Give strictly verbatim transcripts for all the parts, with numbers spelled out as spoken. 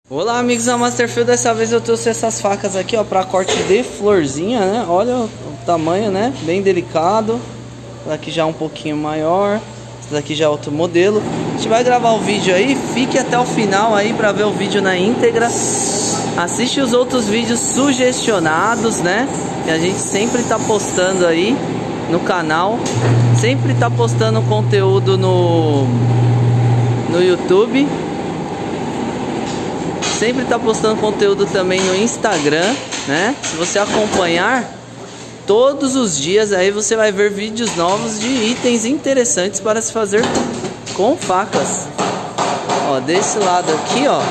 Olá amigos da Masterfield, dessa vez eu trouxe essas facas aqui ó, para corte de florzinha, né? Olha o tamanho, né? Bem delicado. Essa daqui já é um pouquinho maior. Essa daqui já é outro modelo. A gente vai gravar o vídeo aí, fique até o final aí para ver o vídeo na íntegra. Assiste os outros vídeos sugestionados, né? Que a gente sempre tá postando aí no canal. Sempre tá postando conteúdo no, no YouTube. Sempre tá postando conteúdo também no Instagram, né? Se você acompanhar todos os dias, aí você vai ver vídeos novos de itens interessantes para se fazer com facas. Ó, desse lado aqui, ó,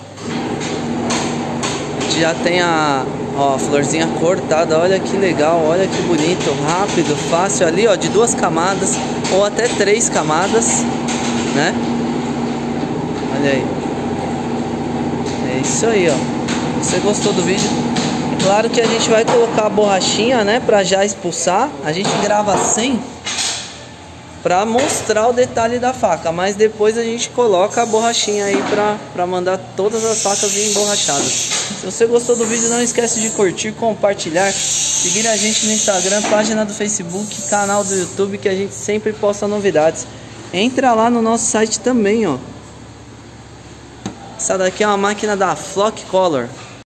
já tem a, ó, a florzinha cortada. Olha que legal, olha que bonito, rápido, fácil ali, ó, de duas camadas ou até três camadas, né? Olha aí. É isso aí, ó. Você gostou do vídeo? Claro que a gente vai colocar a borrachinha, né, pra já expulsar. A gente grava sem pra mostrar o detalhe da faca, mas depois a gente coloca a borrachinha aí pra, pra mandar todas as facas emborrachadas. Se você gostou do vídeo, não esquece de curtir, compartilhar, seguir a gente no Instagram, página do Facebook, canal do YouTube, que a gente sempre posta novidades. Entra lá no nosso site também, ó. Essa daqui é uma máquina da Flock Color.